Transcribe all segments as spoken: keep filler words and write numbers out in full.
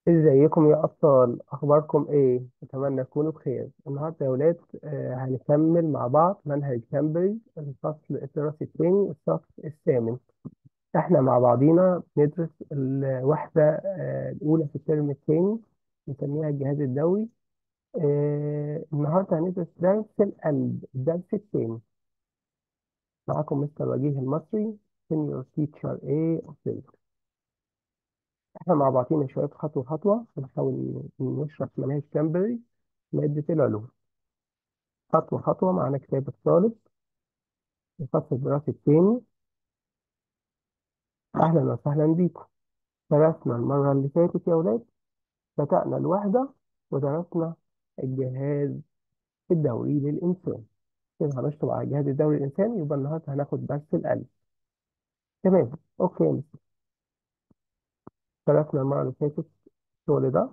ازيكم يا أبطال؟ أخباركم إيه؟ أتمنى تكونوا بخير. النهاردة يا ولاد آه هنكمل مع بعض منهج كامبريدج الفصل الدراسي الثاني الصف الثامن. إحنا مع بعضينا بندرس الوحدة آه الأولى في الترم الثاني، نسميها الجهاز الدوري. آه النهاردة هندرس درس القلب، الدرس الثاني. معاكم مستر وجيه المصري، سينيور تيتشر ايه اوف فيزيكس. احنا مع بعضينا شوية خطوة خطوة بنحاول نشرح مناهج كامبريدج مادة العلوم. خطوة خطوة معانا كتاب الطالب الفصل الدراسي الثاني. أهلا وسهلا بيكم. درسنا المرة اللي فاتت يا ولاد، بدأنا الوحدة ودرسنا الجهاز الدوري للإنسان. كده هنشطب على الجهاز الدوري للإنسان، يبقى النهاردة هناخد درس القلب. تمام، أوكي يا مستر. درسنا المرة اللي فاتت الشغل ده،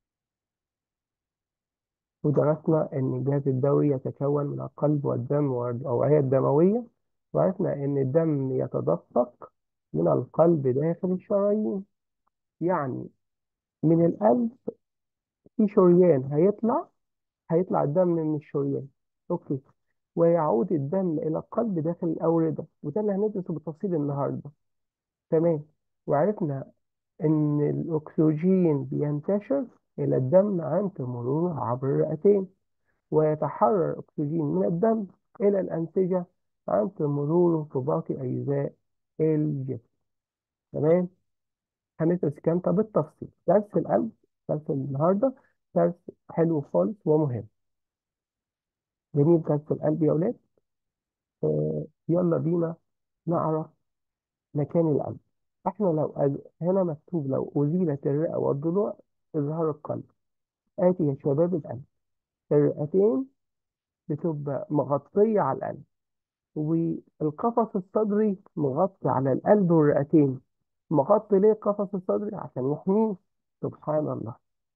ودرسنا إن الجهاز الدوري يتكون من القلب والدم والأوعية الدموية، وعرفنا إن الدم يتدفق من القلب داخل الشرايين. يعني من القلب في شريان هيطلع هيطلع الدم من الشريان. اوكي. ويعود الدم الى القلب داخل الاورده، وده اللي هندرسه بالتفصيل النهارده. تمام. وعرفنا ان الاكسجين بينتشر الى الدم عند مروره عبر الرئتين، ويتحرر الاكسجين من الدم الى الانسجه عند مروره في باقي اجزاء الجسم. تمام. هندرس الكلام ده بالتفصيل. درس القلب، درس النهارده درس حلو خالص ومهم. جميل درس القلب يا ولاد. آه يلا بينا نعرف مكان القلب. احنا لو أز... هنا مكتوب لو أزيلت الرئة والضلوع إظهار القلب. آتي يا شباب القلب. الرئتين بتبقى مغطية على القلب، والقفص الصدري مغطي على القلب والرئتين. مغطي ليه القفص الصدري؟ عشان يحميه. سبحان الله.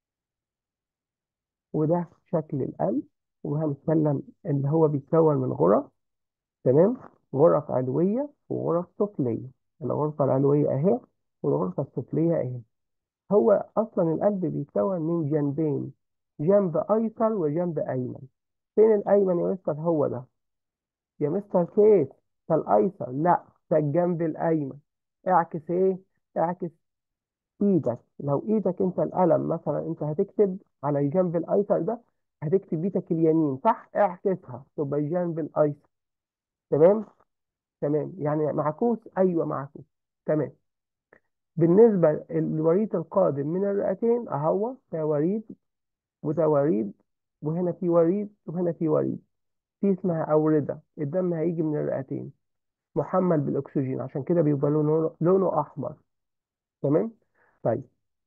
وده شكل القلب. وهنتكلم ان هو بيتكون من غرف. تمام. غرف علوية وغرف سفلية. الغرفة العلوية اهي، والغرفة السفلية اهي. هو اصلا القلب بيتكون من جنبين، جنب ايسر وجنب ايمن. فين الايمن يا مستر؟ هو ده يا مستر كيف؟ ده الايسر؟ لا، ده الجنب الايمن. اعكس ايه؟ اعكس ايدك. لو ايدك انت القلم مثلا انت هتكتب على الجنب الايسر ده، هتكتب ايدك اليمين صح؟ اعكسها تبقى الجنب الايسر. تمام. تمام، يعني معكوس. ايوه معكوس. تمام. بالنسبه للوريد القادم من الرئتين اهو، ده وريد وده وريد، وهنا في وريد وهنا في وريد. في اسمها اورده. الدم هيجي من الرئتين محمل بالاكسجين، عشان كده بيبقى لونه لونه احمر. تمام. طيب،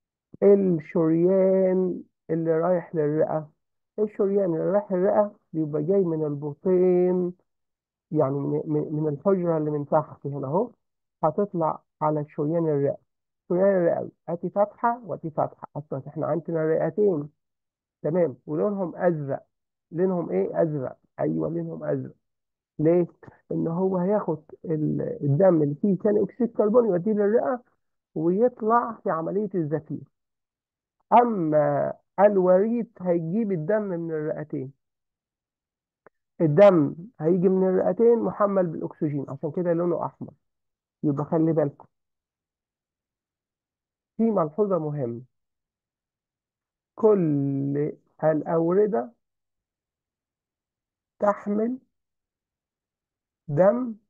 الشريان اللي رايح للرئة، الشريان اللي رايح للرئة بيبقى جاي من البطين، يعني من, من من الحجرة اللي من تحت هنا اهو، هتطلع على شريان الرئة. شريان الرئة ادي فتحة وادي فتحة. اصلا احنا عندنا رئتين. تمام. ولونهم ازرق. لونهم ايه؟ ازرق. ايوه لونهم ازرق. ليه؟ ان هو هياخد ال- الدم اللي فيه ثاني اكسيد كربون يوديه للرئة، ويطلع في عملية الزفير. أما الوريد هيجيب الدم من الرئتين. الدم هيجي من الرئتين محمل بالأكسجين، عشان كده لونه أحمر. يبقى خلي بالكم في ملحوظة مهمة. كل الأوردة تحمل دم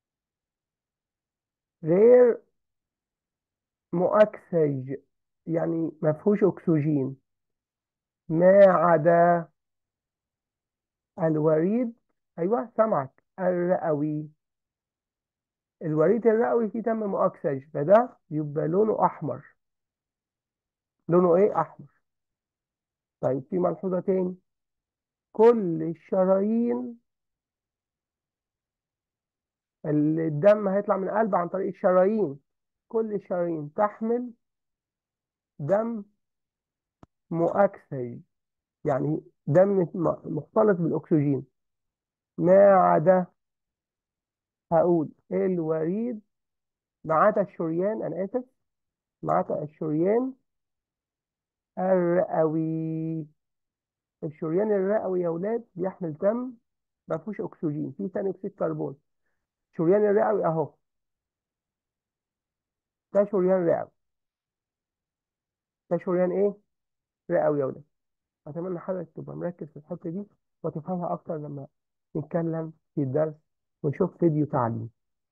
غير مؤكسج، يعني ما فيهوش أكسجين، ما عدا الوريد. أيوه سامعك، الرئوي. الوريد الرئوي فيه دم مؤكسج، فده يبقى لونه أحمر. لونه إيه؟ أحمر. طيب في ملحوظة تاني. كل الشرايين، الدم هيطلع من القلب عن طريق الشرايين. كل الشرايين تحمل دم مؤكسج، يعني دم م- مختلط بالأكسجين، ما عدا، هقول الوريد، ما عدا الشريان. أنا آسف، ما عدا الشريان الرئوي. الشريان الرئوي يا ولاد بيحمل دم ما فيهوش اكسجين، فيه ثاني اكسيد كربون. الشريان الرئوي اهو، ده شريان رئوي. ده شريان ايه؟ رئوي يا ولاد. اتمنى حضرتك تبقى مركز في الحته دي وتفهمها اكتر لما نتكلم في الدرس ونشوف فيديو تعليم.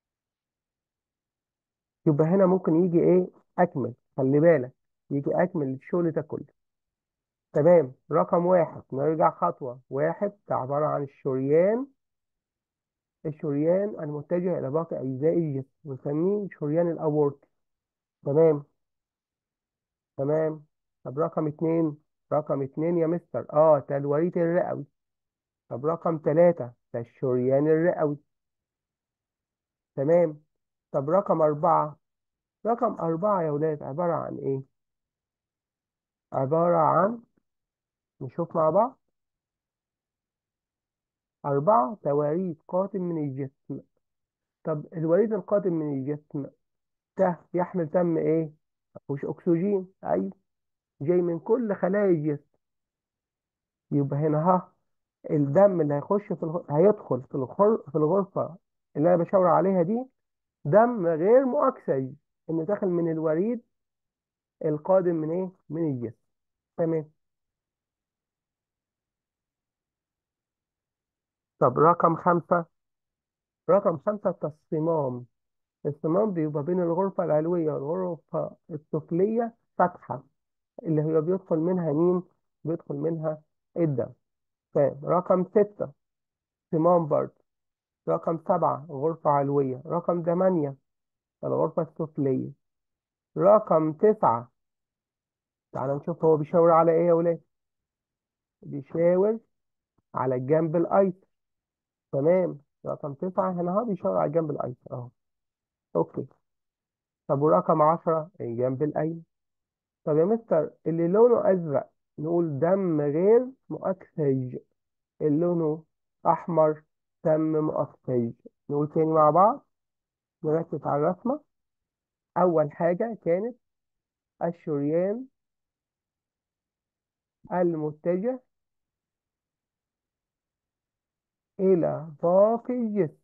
يبقى هنا ممكن يجي ايه؟ اكمل، خلي بالك، يجي اكمل الشغل ده كله. تمام. رقم واحد، نرجع خطوة واحد، ده عبارة عن الشريان. الشريان المتجه إلى باقي أجزاء الجسم بنسميه شريان الأورطي. تمام. تمام. طب رقم اتنين. رقم اتنين يا مستر، اه ده الوريد الرئوي. طب رقم تلاتة، ده الشريان الرئوي. تمام. طب رقم أربعة. رقم أربعة يا ولاد عبارة عن إيه؟ عبارة عن، نشوف مع بعض. أربعة، توريد قاتم من الجسم. طب الوريد القاتم من الجسم ده يحمل دم إيه؟ مفيهوش أكسجين، أيوه، جاي من كل خلايا الجسم. يبقى هنا ها، الدم اللي هيخش في الغ... هيدخل في الخر... في الغرفة اللي أنا بشاور عليها دي، دم غير مؤكسج، إنه داخل من الوريد القادم من إيه؟ من الجسم. تمام. طب رقم خمسة. رقم خمسة، التصميم. الصمام بيبقى بين الغرفة العلوية والغرفة السفلية فتحة، اللي هي بيدخل منها مين؟ بيدخل منها الدم. تمام. رقم ستة، صمام برضه. رقم سبعة، غرفة علوية. رقم ثمانية، الغرفة السفلية. رقم تسعة، تعال نشوف هو بيشاور على ايه يا ولاد. بيشاور على الجنب الايسر. تمام. رقم تسعة هنا اهو بيشاور على الجنب الايسر اهو. اوكي. طب ورقم عشرة، الجنب الايمن. طب يا مستر اللي لونه ازرق نقول دم غير مؤكسج، اللي لونه احمر دم مؤكسج. نقول تاني مع بعض، نركز على الرسمة. اول حاجة كانت الشريان المتجه إلى باقي الجسم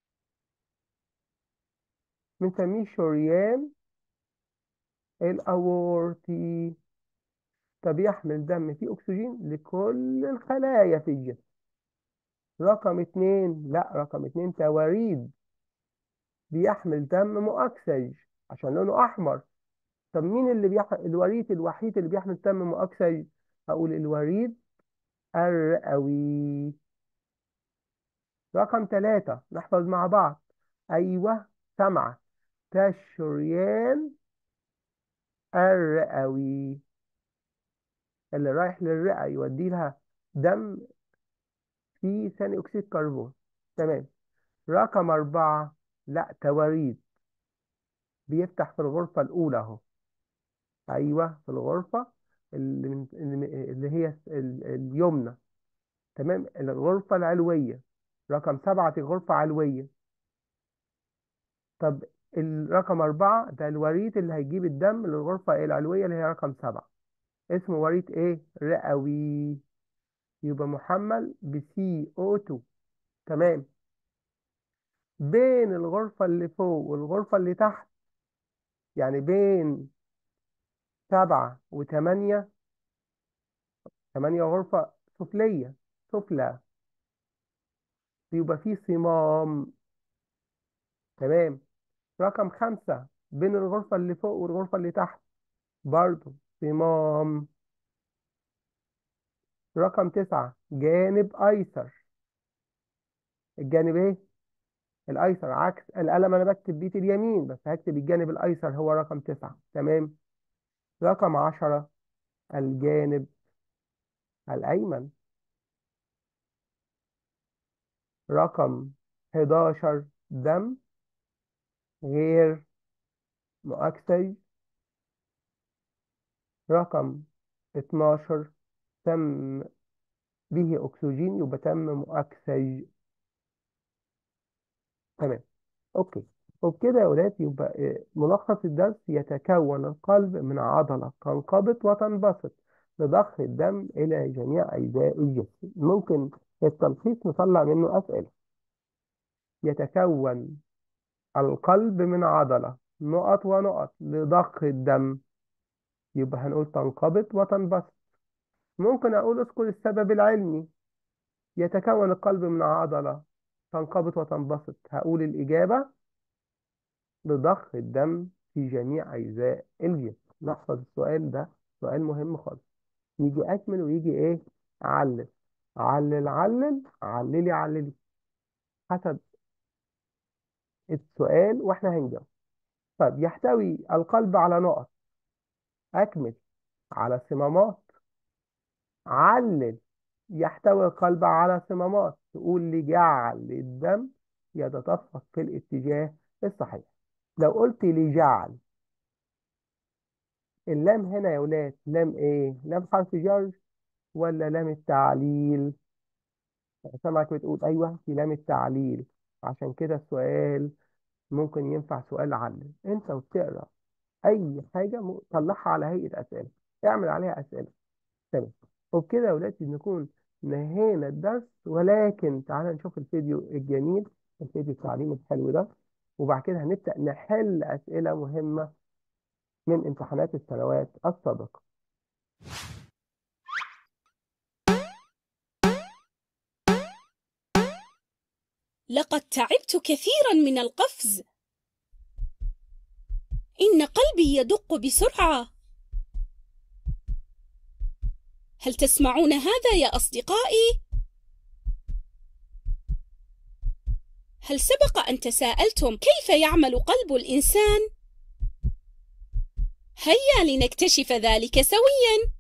بنسميه شريان الأورطي. طب يحمل دم فيه أكسجين لكل الخلايا في الجسم. رقم اتنين، لا رقم اتنين توريد، بيحمل دم مؤكسج عشان لونه أحمر. طب مين اللي بيحمل الوريد الوحيد اللي بيحمل دم مؤكسج؟ هقول الوريد الرئوي. رقم ثلاثة، نحفظ مع بعض. أيوه، سمعة. ده الشريان الرئوي اللي رايح للرئة يودي لها دم فيه ثاني أكسيد كربون. تمام. رقم أربعة، لا توريد، بيفتح في الغرفة الأولى أهو. أيوه، في الغرفة اللي, من اللي اللي هي ال- اليمنى. تمام. الغرفة العلوية. رقم سبعة دي غرفة علوية. طب الرقم أربعة ده الوريد اللي هيجيب الدم للغرفة العلوية اللي هي رقم سبعة. اسمه وريد إيه؟ رئوي. يبقى محمل ب سي أو اتنين. تمام. بين الغرفة اللي فوق والغرفة اللي تحت، يعني بين سبعة وثمانية. ثمانية غرفة سفلية، سفلى، يبقى فيه صمام. تمام. رقم خمسة، بين الغرفة اللي فوق والغرفة اللي تحت، برضو صمام. رقم تسعة، جانب أيسر. الجانب إيه؟ الأيسر، عكس القلم أنا بكتب بيه اليمين، بس هكتب الجانب الأيسر هو رقم تسعة. تمام. رقم عشرة، الجانب الأيمن. رقم حداشر، دم غير مؤكسج. رقم اتناشر، تم به أكسجين يبقى تم مؤكسج. تمام. أوكي. وبكده يا ولاد يبقى آه، ملخص الدرس: يتكون القلب من عضلة تنقبض وتنبسط لضخ الدم إلى جميع أجزاء الجسم. ممكن التلخيص نطلع منه أسئلة. يتكون القلب من عضلة نقط ونقط لضخ الدم، يبقى هنقول تنقبض وتنبسط. ممكن أقول اذكر السبب العلمي. يتكون القلب من عضلة تنقبض وتنبسط، هقول الإجابة لضخ الدم في جميع أجزاء الجسم. نحفظ السؤال ده، سؤال مهم خالص. يجي أكمل ويجي إيه؟ علل. علل علل عللي عللي، حسب السؤال وإحنا هنجاوب. طيب، يحتوي القلب على نقط. أكمل. على صمامات. علل. يحتوي القلب على صمامات، تقول لي جعل الدم يتدفق في الاتجاه الصحيح. لو قلت لي جعل، اللام هنا يا ولاد لام ايه؟ لام حرف جر ولا لام التعليل؟ سامعك بتقول ايوه في لام التعليل. عشان كده السؤال ممكن ينفع سؤال علل. انت وبتقرا اي حاجه م- طلعها على هيئه اسئله، اعمل عليها اسئله. تمام. وبكده يا ولاد نكون نهينا الدرس، ولكن تعالى نشوف الفيديو الجميل، الفيديو التعليمي الحلو ده، وبعد كده هنبدأ نحل أسئلة مهمة من امتحانات السنوات السابقة. لقد تعبت كثيرا من القفز. إن قلبي يدق بسرعة. هل تسمعون هذا يا أصدقائي؟ هل سبق أن تساءلتم كيف يعمل قلب الإنسان؟ هيا لنكتشف ذلك سويا.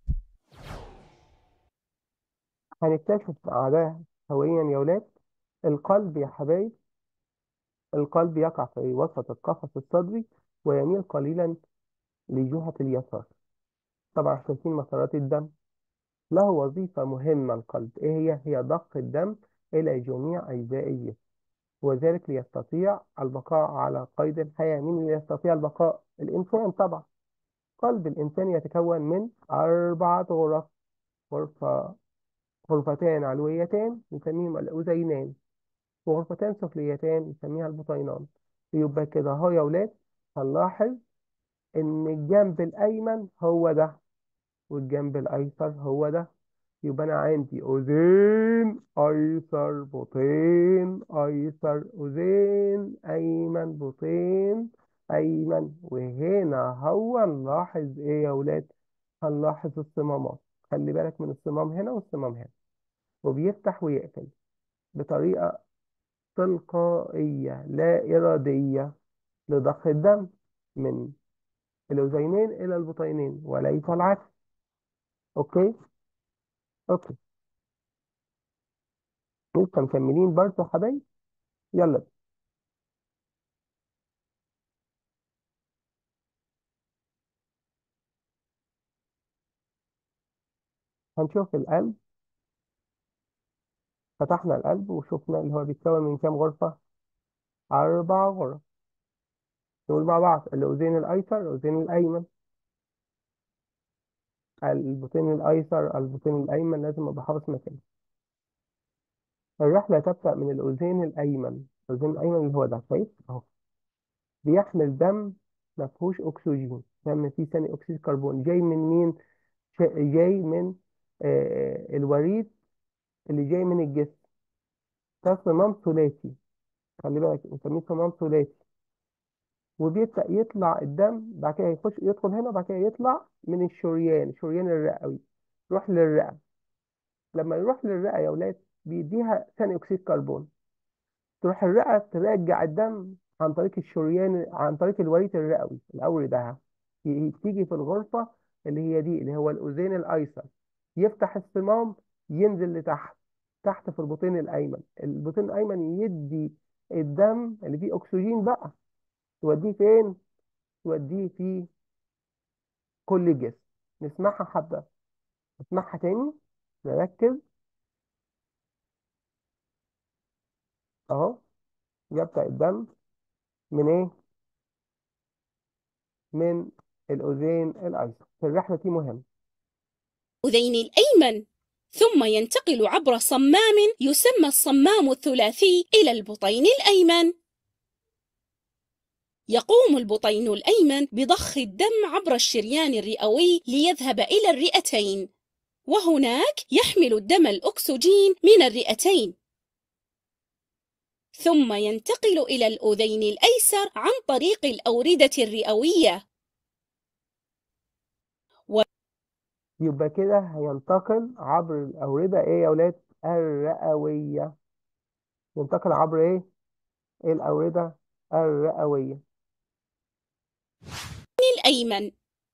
هنكتشف أعداء سويا يا ولاد. القلب يا حبايب، القلب يقع في وسط القفص الصدري ويميل قليلا لجهة اليسار. طبعا شايفين مسارات الدم. له وظيفة مهمة القلب، إيه هي؟ هي ضخ الدم إلى جميع أجزاء الجسم، وذلك ليستطيع البقاء على قيد الحياة. مين اللي يستطيع البقاء؟ الإنسان طبعا. قلب الإنسان يتكون من أربعة غرف. غرفة غرفتان علويتان نسميهم الأذينان، وغرفتان سفليتان نسميها البطينان. يبقى كده أهو يا ولاد، هنلاحظ إن الجنب الأيمن هو ده، والجنب الأيسر هو ده. يبقى أنا عندي أذين أيسر، بطين أيسر، أذين أيمن، بطين أيمن. وهنا هو نلاحظ إيه يا ولاد؟ هنلاحظ الصمامات. خلي بالك من الصمام هنا والصمام هنا، وبيفتح ويقفل بطريقة تلقائية لا إرادية لضخ الدم من الأذينين إلى البطينين وليس العكس. أوكي؟ أوكي. لسه مكملين برضه يا حبايبي. يلا. هنشوف القلب. فتحنا القلب وشفنا اللي هو بيتكون من كام غرفة؟ أربع غرف. نقول مع بعض: الأذين الأيسر، الأذين الأيمن، البطين الأيسر، البطين الأيمن. لازم أبقى حافظ مكانه. الرحلة تبدأ من الأذين الأيمن. الأذين الأيمن اللي هو ده، كويس أهو. بيحمل دم ما فيهوش أكسجين، دم فيه ثاني أكسيد الكربون. جاي من مين؟ شا- جاي من آه الوريد اللي جاي من الجسم. ده صمام ثلاثي، خلي بالك نسميه صمام ثلاثي. وبيبدأ يطلع الدم، بعد كده يخش يدخل هنا، وبعد كده يطلع من الشريان، الشريان الرئوي، يروح للرئة. لما يروح للرئة يا ولاد بيديها ثاني أكسيد كربون. تروح الرئة ترجع الدم عن طريق الشريان، عن طريق الوريد الرئوي الأوري ده، ي- تيجي في الغرفة اللي هي دي، اللي هو الأذين الأيسر. يفتح الصمام، ينزل لتحت، تحت في البطين الأيمن. البطين الأيمن يدي الدم اللي فيه أكسجين بقى، توديه فين؟ توديه في كل الجسم. نسمعها حبة، نسمعها تاني، نركز. أهو. يبدأ الدم من إيه؟ من الأذين الأيسر. في الرحلة دي مهم الأذين الأيمن، ثم ينتقل عبر صمام يسمى الصمام الثلاثي إلى البطين الأيمن. يقوم البطين الأيمن بضخ الدم عبر الشريان الرئوي ليذهب إلى الرئتين، وهناك يحمل الدم الأكسجين من الرئتين، ثم ينتقل إلى الأذين الأيسر عن طريق الأوردة الرئوية. و... يبقى كده هينتقل عبر الأوردة إيه يا أولاد؟ الرئوية. ينتقل عبر إيه؟ الأوردة الرئوية الأيمن،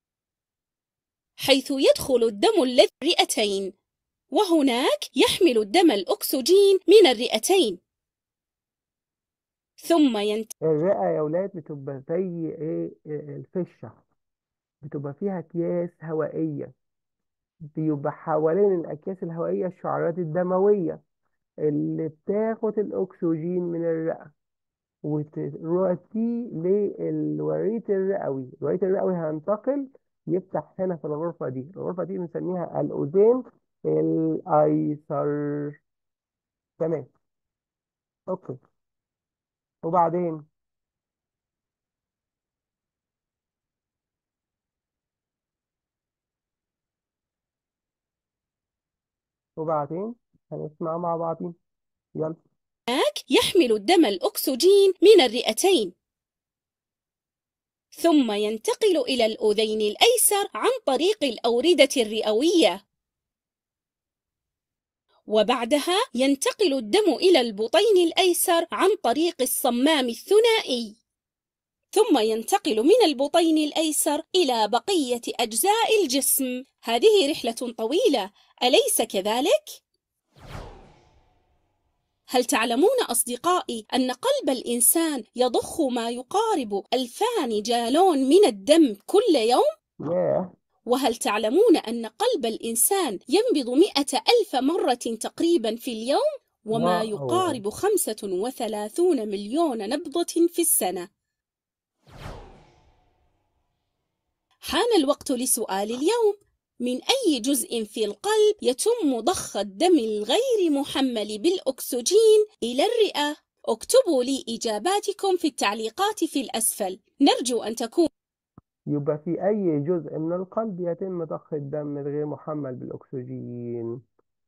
حيث يدخل الدم الذي الرئتين، وهناك يحمل الدم الأكسجين من الرئتين، ثم ينتقل. الرئة يا أولاد بتبقى زي إيه؟ الفشة، بتبقى فيها أكياس هوائية، بيبقى حوالين الأكياس الهوائية الشعيرات الدموية اللي بتاخد الأكسجين من الرئة وتوديه للوريد الرئوي. الوريد الرئوي هينتقل يفتح هنا في الغرفة دي، الغرفة دي بنسميها الأذين الأيسر. تمام، أوكي. وبعدين وبعدين هنسمع مع بعضين، يلا. هناك يحمل الدم الأكسجين من الرئتين، ثم ينتقل إلى الأذين الأيسر عن طريق الأوردة الرئوية، وبعدها ينتقل الدم إلى البطين الأيسر عن طريق الصمام الثنائي، ثم ينتقل من البطين الأيسر إلى بقية أجزاء الجسم. هذه رحلة طويلة، أليس كذلك؟ هل تعلمون أصدقائي أن قلب الإنسان يضخ ما يقارب ألفان جالون من الدم كل يوم؟ ياه. وهل تعلمون أن قلب الإنسان ينبض مئة ألف مرة تقريبا في اليوم، وما واو. يقارب خمسة وثلاثون مليون نبضة في السنة؟ حان الوقت لسؤال اليوم: من أي جزء في القلب يتم ضخ الدم الغير محمل بالأكسجين إلى الرئة؟ اكتبوا لي إجاباتكم في التعليقات في الأسفل، نرجو أن تكون. يبقى في أي جزء من القلب يتم ضخ الدم الغير محمل بالأكسجين؟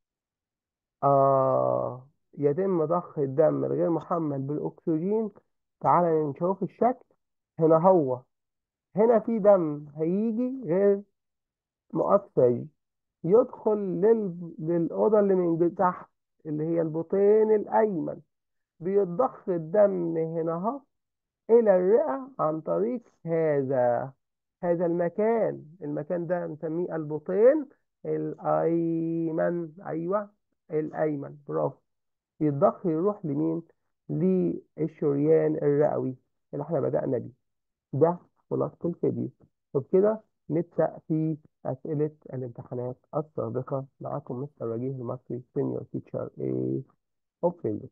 آه يتم ضخ الدم الغير محمل بالأكسجين. تعالى نشوف الشكل. هنا هو هنا في دم هيجي غير مؤكسج، يدخل لل... للأوضة اللي من تحت اللي هي البطين الأيمن، بيتضخ الدم هنا اهو إلى الرئة عن طريق هذا هذا المكان. المكان ده نسميه البطين الأيمن. أيوه، الأيمن، برافو. يتضخ يروح لمين؟ للشريان الرئوي اللي احنا بدأنا بيه. ده خلاصة الفيديو. وبكده نبدأ في أسئلة الامتحانات السابقة. معاكم مستر وجيه المصري سينيور تيتشر ايه اوف فيزيكس.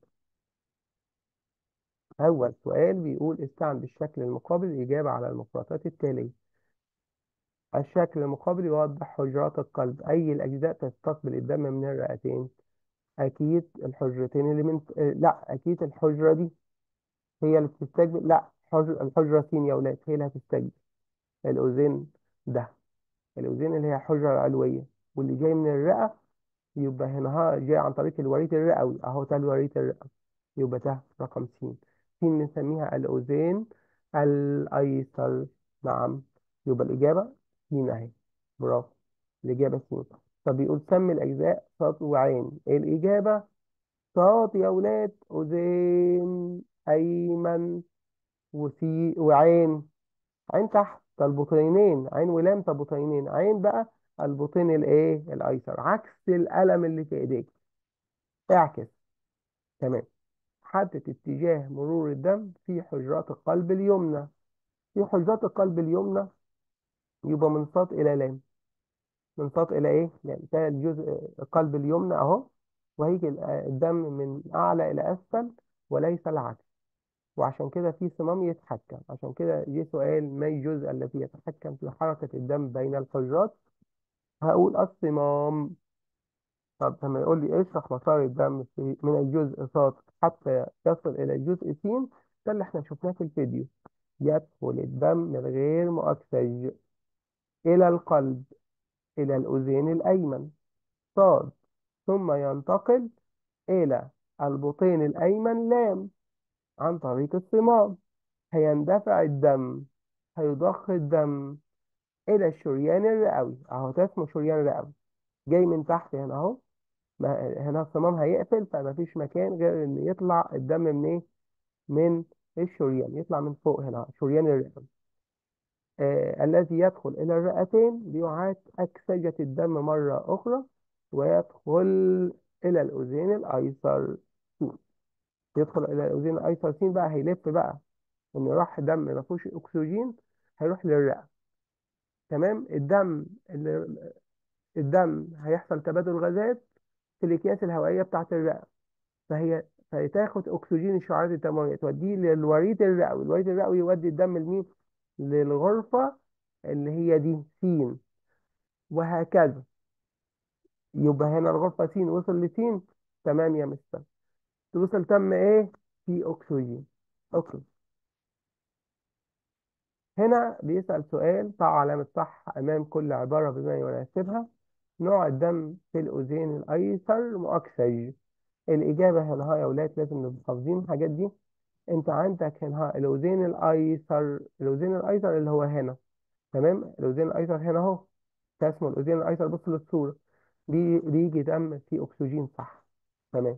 أول سؤال بيقول: استعن بالشكل المقابل الإجابة على المفردات التالية. الشكل المقابل يوضح حجرات القلب. أي الأجزاء تستقبل الدم من الرئتين؟ أكيد الحجرتين اللي من آه، لا، أكيد الحجرة دي هي اللي بتستقبل. لا، حجر... الحجرة س يا ولاد هي اللي هتستقبل الأذين. ده الأذين اللي هي الحجرة العلوية، واللي جاي من الرئة يبقى هنا ها جاي عن طريق الوريد الرئوي أهو. ده الوريد الرئوي، يبقى ده رقم س. س نسميها الأذين الأيسر. نعم، يبقى الإجابة س أهي، برافو، الإجابة س. طب بيقول سمي الأجزاء صاد وعين. إيه الإجابة؟ صاد يا ولاد، أذين أيمن وسي وعين. عين تحت، ده البطينين، عين ولام، ده بطينين. عين بقى البطين الايه الايسر، عكس القلم اللي في ايديك، اعكس. تمام. حدد اتجاه مرور الدم في حجرات القلب اليمنى. في حجرات القلب اليمنى يبقى من صاد الى لام. من صاد الى ايه؟ لام. ده الجزء القلب اليمنى اهو. وهيجي الدم من اعلى الى اسفل وليس العكس. وعشان كده في صمام يتحكم. عشان كده جه سؤال: ما الجزء الذي يتحكم في حركة الدم بين الحجرات؟ هقول الصمام. طب لما يقول لي اشرح مسار الدم في من الجزء ص حتى يصل إلى الجزء س، ده اللي احنا شفناه في الفيديو. يدخل الدم الغير مؤكسج إلى القلب، إلى الأذين الأيمن ص، ثم ينتقل إلى البطين الأيمن لام عن طريق الصمام. هيندفع الدم، هيضخ الدم إلى الشريان الرئوي. أهو ده اسمه شريان رئوي، جاي من تحت هنا أهو. ما هنا الصمام هيقفل، فما فيش مكان غير إن يطلع الدم من إيه؟ من الشريان، يطلع من فوق هنا شريان الرئوي. آه الذي يدخل إلى الرئتين ليعاد أكسجة الدم مرة أخرى، ويدخل إلى الأذين الأيسر س. يدخل إلى الأذين الأيسر س بقى، هيلف بقى إن راح دم ما فيهوش أكسجين، هيروح للرئة. تمام. الدم اللي الدم هيحصل تبادل غازات في الأكياس الهوائية بتاعة الرئة، فهي فهتاخد أكسجين الشعيرات الدموية توديه للوريد الرئوي. الوريد الرئوي يودي الدم لمين؟ للغرفة اللي هي دي س، وهكذا. يبقى هنا الغرفة س وصل لس. تمام يا مستر. وصل تم ايه؟ في أكسجين. أوكي. هنا بيسأل سؤال: ضع علامة صح أمام كل عبارة بما يناسبها. نوع الدم في الأذين الأيسر مؤكسج. الإجابة هنا ها يا ولاد، لازم نبقى حافظين الحاجات دي. أنت عندك هنا ها الأذين الأيسر، الأذين الأيسر اللي هو هنا. تمام. الأذين الأيسر هنا أهو، ده اسمه الأذين الأيسر. بص للصورة، بي- بيجي دم فيه أكسجين، صح؟ تمام.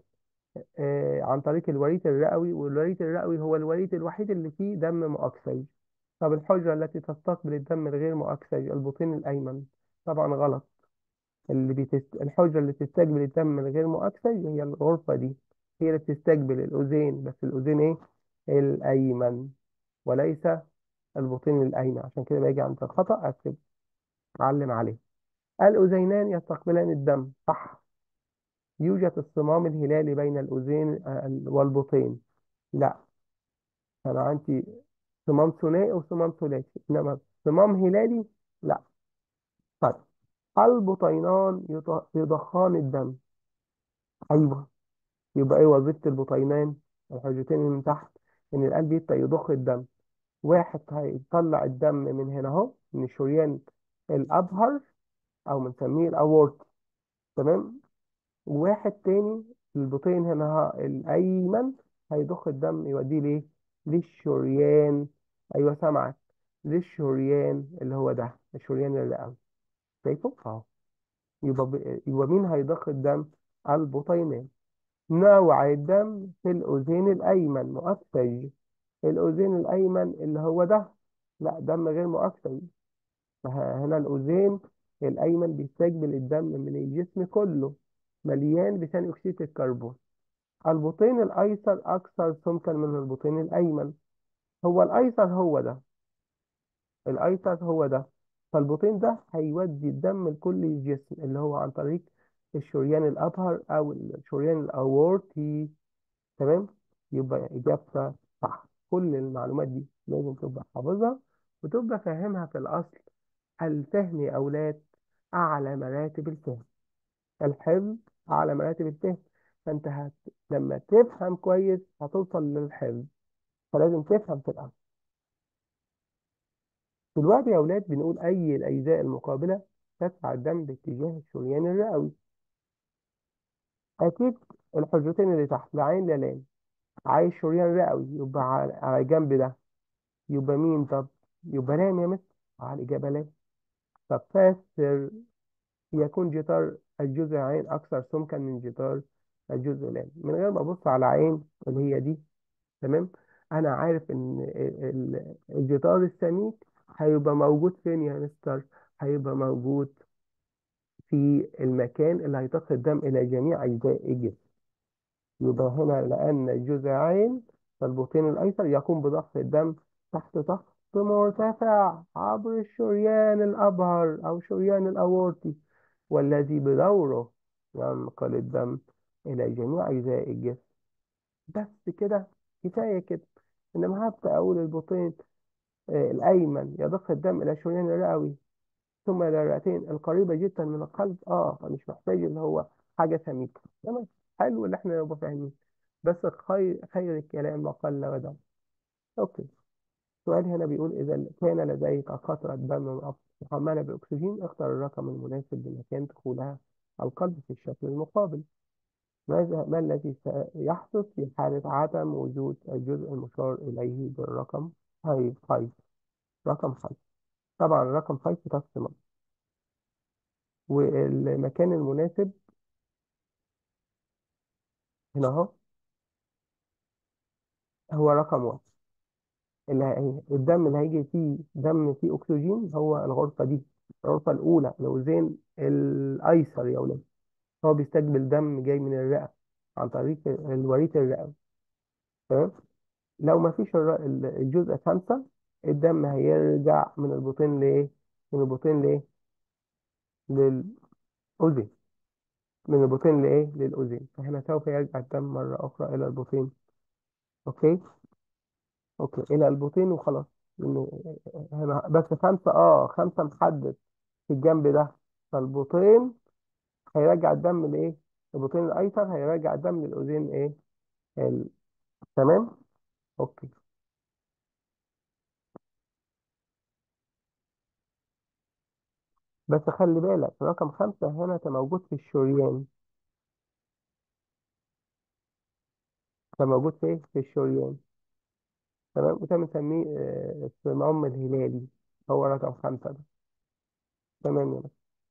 آه عن طريق الوريد الرئوي، والوريد الرئوي هو الوريد الوحيد اللي فيه دم مؤكسج. طب الحجرة التي تستقبل الدم الغير مؤكسج، البطين الأيمن. طبعا غلط. اللي بتست... الحجرة اللي بتستقبل الدم الغير مؤكسج هي الغرفة دي، هي اللي بتستقبل الأذين، بس الأذين إيه؟ الأيمن، وليس البطين الأيمن. عشان كده باجي عند الخطأ أكتب، أعلم عليه. الأذينان يستقبلان الدم، صح. يوجد الصمام الهلالي بين الأذين آه، والبطين، لا. أنا عندي صمام ثنائي وصمام ثلاثي، إنما صمام هلالي لا. طيب، البطينان يط- يضخان الدم. أيوه. يبقى إيه وظيفة البطينان؟ الحاجتين من تحت، إن القلب يبدأ يضخ الدم. واحد هيطلع الدم من هنا أهو، من الشريان الأبهر، أو بنسميه الأورط. تمام. وواحد تاني، البطين هنا ها الأيمن، هيضخ الدم يوديه ليه؟ للشريان. أيوه سامعك، للشريان اللي هو ده الشريان الرئوي. شايفه؟ أهو. يبقى ب... يبقى مين هيضخ الدم؟ البطينان. نوع الدم في الأذين الأيمن مؤكسج. الأذين الأيمن اللي هو ده، لا، دم غير مؤكسج. فهنا الأذين الأيمن بيستقبل الدم من الجسم كله، مليان بثاني أكسيد الكربون. البطين الأيسر أكثر سمكا من البطين الأيمن. هو الأيسر هو ده، الأيسر هو ده. فالبطين ده هيودي الدم لكل الجسم، اللي هو عن طريق الشريان الأبهر أو الشريان الأورطي. تمام. يبقى إجابة صح. كل المعلومات دي لازم تبقى حافظها وتبقى فاهمها في الأصل. الفهم يا أولاد أعلى مراتب الفهم. الحفظ أعلى مراتب الفهم. فأنت هت... لما تفهم كويس هتوصل للحفظ، فلازم تفهم في الأصل. دلوقتي يا أولاد بنقول أي الأجزاء المقابلة تدفع الدم باتجاه الشريان الرئوي. أكيد الحجرتين اللي تحت، لا عين لا لام. عايز شريان رئوي يبقى على على الجنب ده، يبقى مين؟ طب يبقى لام يا مستر. على الإجابة لام. طب فاسر. يكون جدار الجزء عين أكثر سمكا من جدار الجزء لام، من غير ما أبص على عين اللي هي دي. تمام. أنا عارف إن ال- ال- الجدار السميك هيبقى موجود فين يا مستر؟ هيبقى موجود في المكان اللي هيضخ الدم إلى جميع أجزاء الجسم. يبقى هنا لأن الجزء عين، فالبطين الأيسر يقوم بضخ الدم تحت ضغط مرتفع عبر الشريان الأبهر أو شريان الأورطي، والذي بدوره ينقل الدم إلى جميع أجزاء الجسم. بس كده، كفاية كده. إنما هبدأ أقول البطين آه، الأيمن يضخ الدم إلى الشريان الرئوي. ثم إلى الرئتين القريبة جدا من القلب. اه فمش محتاج اللي هو حاجة سميكة. تمام. حلو اللي احنا نبقى فاهمين. بس خير خير الكلام ما قل ودل. اوكي. السؤال هنا بيقول إذا كان لديك قطرة دم محملة بالأكسجين اختر الرقم المناسب لمكان دخولها القلب في الشكل المقابل. ماذا ما الذي سيحدث في حالة عدم وجود الجزء المشار إليه بالرقم خمسة خمسة؟ رقم خمسة. طبعا رقم خمسة تقسم، والمكان المناسب هنا اهو هو رقم واحد. اللي هي الدم اللي هيجي فيه دم فيه أكسجين هو الغرفة دي، الغرفة الأولى الأذين الأيسر يا ولاد. هو بيستقبل دم جاي من الرئة عن طريق الوريد الرئوي. تمام. لو ما فيش الر- ال- الجزء خمسة، الدم هيرجع من البطين لإيه؟ من البطين لإيه؟ للأذن. من البطين لإيه؟ للأذن. فهنا سوف يرجع الدم مرة أخرى إلى البطين. أوكي؟ أوكي إلى البطين وخلاص. لأن هنا بس خمسة أه خمسة محدد في الجنب ده. فالبطين هيرجع الدم لإيه؟ البطين الأيسر هيرجع الدم للأذين إيه؟ ال... تمام؟ أوكي. بس خلي بالك رقم خمسة هنا كان موجود في الشريان. كان موجود في إيه؟ في الشريان. تمام. وده بنسميه آه، الصمام الهلالي. هو رقم خمسة ده. تمام يا باشا.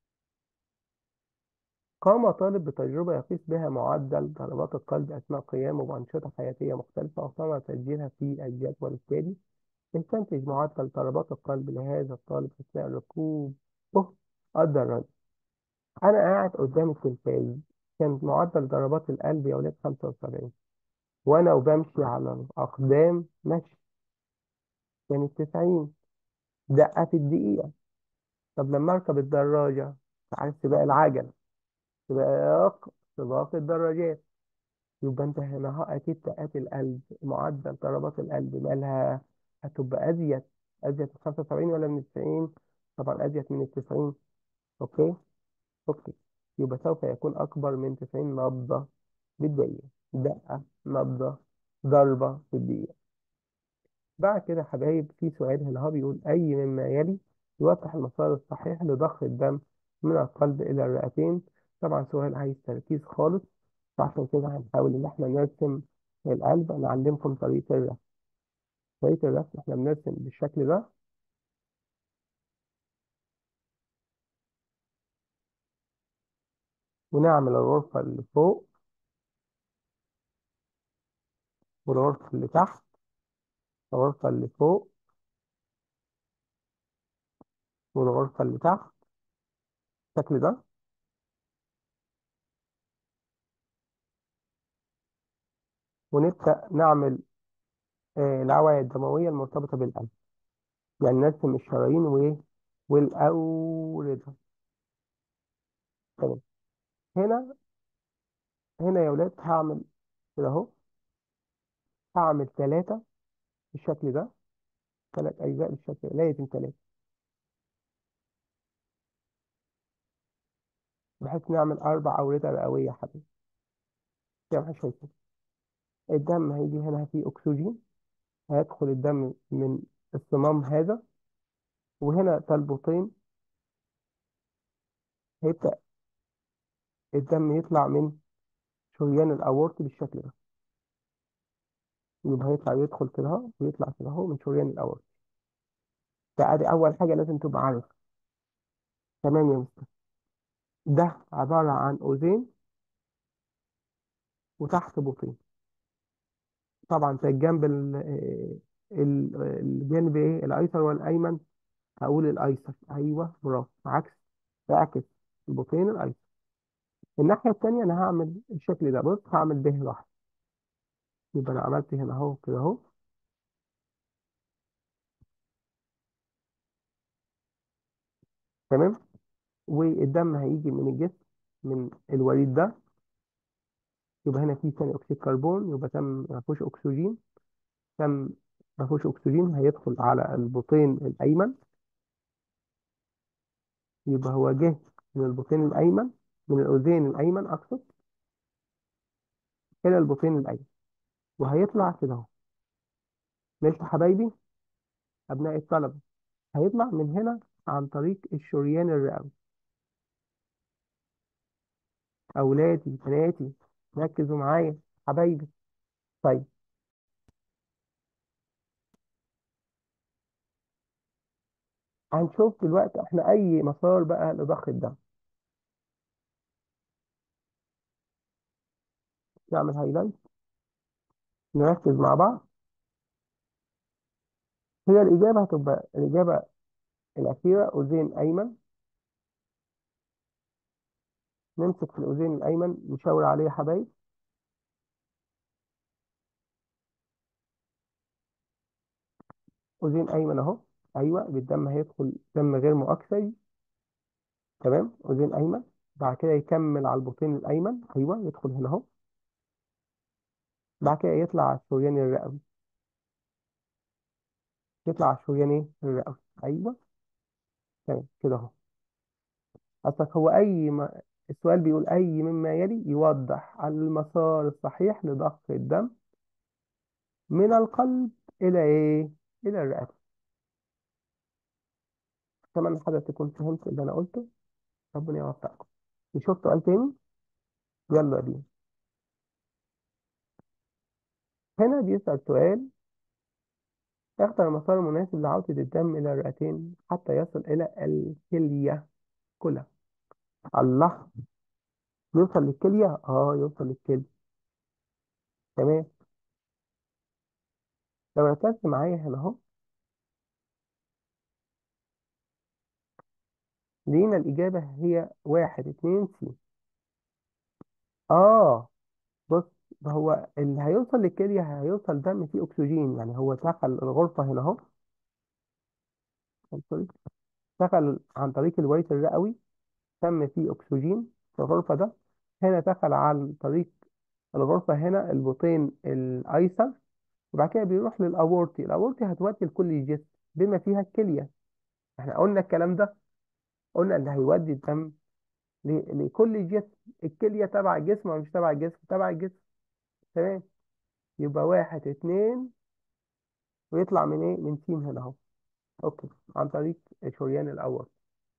قام طالب بتجربة يقيس بها معدل ضربات القلب أثناء قيامه بأنشطة حياتية مختلفة، وثمر تسجيلها في الجدول التالي. استنتج معدل ضربات القلب لهذا الطالب أثناء ركوب أوه الدراجة. أنا قاعد قدام التلفاز، كان معدل ضربات القلب يا ولاد خمسة وسبعين، وأنا وبمشي على الأقدام مشي كانت تسعين دقة في الدقيقة. طب لما أركب الدراجة، عايز سباق العجل، سباق سباق الدراجات، يبقى أنت هنا ها أكيد دقات القلب، معدل ضربات القلب مالها هتبقى أزيد. أزيد من خمسة وسبعين ولا من تسعين؟ طبعا أزيد من التسعين. أوكي. أوكي. يبقى سوف يكون أكبر من تسعين نبضة بالدقيقة. دقة، نبضة، ضربة في الدقيقة. بعد كده يا حبايب في سؤال هنا هو بيقول أي مما يلي يوضح المسار الصحيح لضخ الدم من القلب إلى الرئتين. طبعا سؤال عايز تركيز خالص، فعشان كده هنحاول إن إحنا نرسم القلب. أنا أعلمكم طريقة الرسم. طريقة الرسم إحنا بنرسم بالشكل ده، ونعمل الغرفة اللي فوق والغرفة اللي تحت، الغرفة اللي فوق والغرفة اللي تحت بالشكل ده. ونبدأ نعمل آه، الأوعية الدموية المرتبطة بالقلب. يعني نرسم الشرايين وإيه والأوردة. تمام. هنا هنا يا ولاد هعمل كده اهو، هعمل ثلاثة بالشكل ده، ثلاث أجزاء بالشكل ده، لازم ثلاثة، بحيث نعمل أربع أوردة رئوية يا حبيبي. زي ما احنا شايفين الدم هيجي هنا فيه أكسجين، هيدخل الدم من الصمام هذا، وهنا تلبطين هيبدأ الدم يطلع من شريان الأورطة بالشكل ده. يبقى هيطلع يدخل كده اهو ويطلع كده اهو من شريان الأورطة. ده ادي أول حاجة لازم تبقى عارف. تمام يا مستر. ده عبارة عن أذين وتحت بطين. طبعا في الجنب ال- ال- الجانب ايه الايسر والايمن؟ هقول الايسر. ايوه برافو. عكس، اعكس البطين الايسر. الناحيه التانيه انا هعمل الشكل ده. بص هعمل به لوحده. يبقى انا عملت هنا اهو كده اهو. تمام. والدم هيجي من الجسم من الوريد ده. يبقى هنا في ثاني اكسيد كربون، يبقى تم ما فيهوش اكسجين. تم ما فيهوش اكسجين هيدخل على البطين الايمن. يبقى هو جه من البطين الأيمن، من الأذين الأيمن أقصد، إلى البطين الأيمن، وهيطلع كده أهو. ملت حبايبي أبناء الطلبة، هيطلع من هنا عن طريق الشريان الرئوي. أولادي بناتي ركزوا معايا حبايبي. طيب هنشوف دلوقتي احنا أي مسار بقى لضخ الدم. نعمل هايلايت، نركز مع بعض. هي الإجابة هتبقى الإجابة الأخيرة أذين أيمن. نمسك في الأذين الأيمن نشاور عليه يا حبايب. أذين أيمن أهو. أيوه بالدم هيدخل دم غير مؤكسج. تمام أذين أيمن. بعد كده يكمل على البطين الأيمن. أيوه يدخل هنا أهو. بعد كده يطلع على الشريان الرئوي. يطلع على الشريان إيه؟ الرئوي. أيوه تمام كده أهو. أصلك هو أي ما السؤال بيقول أي مما يلي يوضح المسار الصحيح لضخ الدم من القلب إلى إيه؟ إلى الرئة. أتمنى حضرتك تكون فهمت اللي أنا قلته. ربنا يوفقكم. نشوف سؤال تاني. يلا بينا. هنا بيسأل سؤال: اختر المسار المناسب لعودة الدم إلى الرئتين حتى يصل إلى الكلية كلها. الله. يوصل للكلية؟ اه يوصل للكلية. تمام. لو ركزت معايا هنا اهو، لقينا الإجابة هي واحد اتنين سي. اه بص، ده هو اللي هيوصل للكلية هيوصل دم فيه أكسجين، يعني هو دخل الغرفة هنا اهو. سوري. دخل عن طريق الويت الرئوي، تم فيه أكسجين في الغرفة ده. هنا دخل عن طريق الغرفة هنا البطين الأيسر، وبعد كده بيروح للأورطي. الأورطي هتودي لكل الجسم بما فيها الكلية. احنا قلنا الكلام ده، قلنا اللي هيودي الدم ل- لكل الجسم. الكلية تبع الجسم ولا مش تبع الجسم؟ تبع الجسم. تمام. يبقى واحد اتنين، ويطلع من ايه؟ من سين هنا اهو. اوكي. عن طريق الشريان الأول.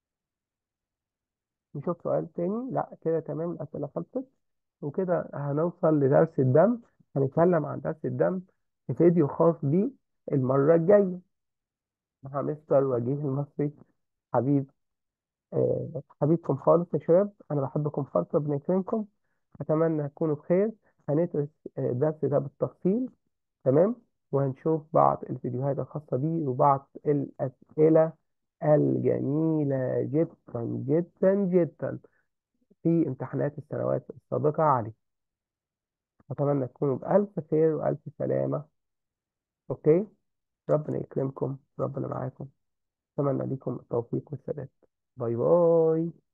نشوف سؤال تاني. لا كده تمام، الأسئلة خلصت. وكده هنوصل لدرس الدم. هنتكلم عن درس الدم في فيديو خاص بيه المرة الجاية مع مستر وجيه المصري. حبيب آه، حبيبكم خالص يا شباب، أنا بحبكم خالص، ربنا يكرمكم. أتمنى تكونوا بخير. هندرس آه، الدرس ده بالتفصيل. تمام. وهنشوف بعض الفيديوهات الخاصة بيه وبعض الأسئلة الجميلة جدا جدا جدا في امتحانات السنوات السابقة عليه. أتمنى تكونوا بألف خير وألف سلامة. أوكي. ربنا يكرمكم، ربنا معاكم. أتمنى لكم التوفيق والسداد. باي باي.